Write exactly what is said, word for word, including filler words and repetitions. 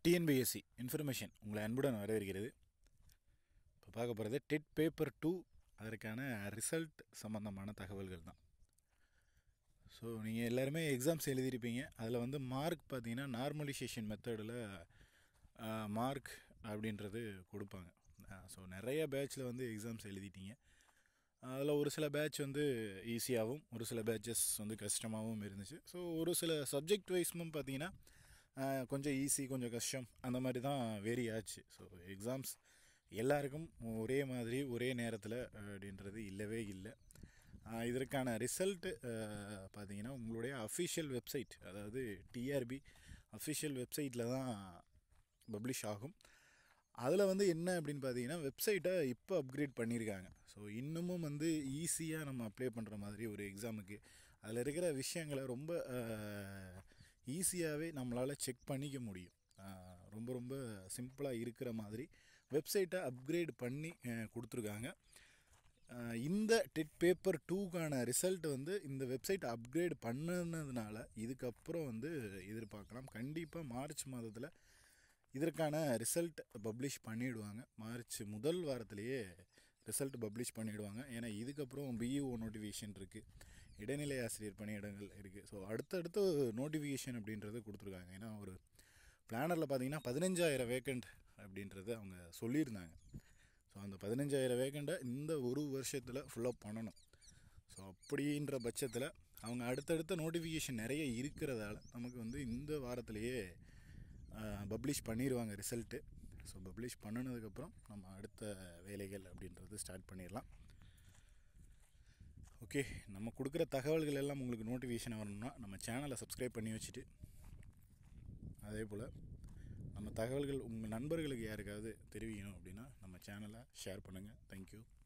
TNPSC information உங்களை அன்புடன் வரவேற்கிறது. இப்போ பார்க்க போகிறது டெட் பேப்பர் டூ, அதற்கான ரிசல்ட் சம்மந்தமான தகவல்கள் தான். ஸோ நீங்கள் எல்லாருமே எக்ஸாம்ஸ் எழுதியிருப்பீங்க. அதில் வந்து மார்க் பார்த்தீங்கன்னா நார்மலைசேஷன் மெத்தடில் மார்க் அப்படின்றது கொடுப்பாங்க. ஸோ நிறைய பேட்சில் வந்து எக்ஸாம்ஸ் எழுதிட்டீங்க. அதில் ஒரு சில பேட்ச் வந்து ஈஸியாகவும் ஒரு சில பேட்சஸ் வந்து கஷ்டமாகவும் இருந்துச்சு. ஸோ ஒரு சில சப்ஜெக்ட் வைஸ்மும் பார்த்தீங்கன்னா கொஞ்சம் ஈஸி கொஞ்சம் கஷ்டம் அந்த மாதிரி தான் வேரி ஆச்சு. ஸோ எக்ஸாம்ஸ் எல்லாருக்கும் ஒரே மாதிரி ஒரே நேரத்தில் அப்படின்றது இல்லவே இல்லை. இதற்கான ரிசல்ட்டு பார்த்தீங்கன்னா உங்களுடைய அஃபிஷியல் வெப்சைட், அதாவது டிஆர்பி அஃபிஷியல் வெப்சைட்டில் தான் பப்ளிஷ் ஆகும். அதில் வந்து என்ன அப்படின்னு பார்த்தீங்கன்னா வெப்சைட்டை இப்போ அப்கிரேட் பண்ணியிருக்காங்க. ஸோ இன்னமும் வந்து ஈஸியாக நம்ம அப்ளை பண்ணுற மாதிரி ஒரு எக்ஸாமுக்கு அதில் இருக்கிற விஷயங்களை ரொம்ப ஈஸியாகவே நம்மளால் செக் பண்ணிக்க முடியும். ரொம்ப ரொம்ப சிம்பிளாக இருக்கிற மாதிரி வெப்சைட்டை அப்கிரேட் பண்ணி கொடுத்துருக்காங்க. இந்த டெட் பேப்பர் டூக்கான ரிசல்ட் வந்து இந்த வெப்சைட் அப்கிரேட் பண்ணதுனால இதுக்கப்புறம் வந்து எதிர்பார்க்கலாம். கண்டிப்பாக மார்ச் மாதத்தில் இதற்கான ரிசல்ட் பப்ளிஷ் பண்ணிவிடுவாங்க. மார்ச் முதல் வாரத்திலேயே ரிசல்ட் பப்ளிஷ் பண்ணிவிடுவாங்க. ஏன்னா இதுக்கப்புறம் பிஇஓ நோட்டிஃபிகேஷன் இருக்குது, இடைநிலை ஆசிரியர் பணியிடங்கள் இருக்குது. ஸோ அடுத்தடுத்து நோட்டிஃபிகேஷன் அப்படின்றது கொடுத்துருக்காங்க. ஏன்னா ஒரு பிளானரில் பார்த்திங்கன்னா பதினஞ்சாயிரம் வேக்கண்ட் அப்படின்றது அவங்க சொல்லியிருந்தாங்க. ஸோ அந்த பதினஞ்சாயிரம் வேக்கண்ட்டை இந்த ஒரு வருஷத்தில் ஃபுல்லாக பண்ணணும். ஸோ அப்படின்ற பட்சத்தில் அவங்க அடுத்தடுத்த நோட்டிஃபிகேஷன் நிறைய இருக்கிறதால நமக்கு வந்து இந்த வாரத்திலேயே பப்ளிஷ் பண்ணிடுவாங்க ரிசல்ட்டு. ஸோ பப்ளிஷ் பண்ணினதுக்கப்புறம் நம்ம அடுத்த வேலைகள் அப்படின்றது ஸ்டார்ட் பண்ணிடலாம். ஓகே, நம்ம கொடுக்குற தகவல்கள் எல்லாம் உங்களுக்கு நோட்டிஃபிகேஷன் வரணும்னா நம்ம சேனலை சப்ஸ்கிரைப் பண்ணி வச்சுட்டு, அதே போல் நம்ம தகவல்கள் உங்கள் நண்பர்களுக்கு யாருக்காவது தெரிவிக்கணும் அப்படின்னா நம்ம சேனலை ஷேர் பண்ணுங்கள். தேங்க்யூ.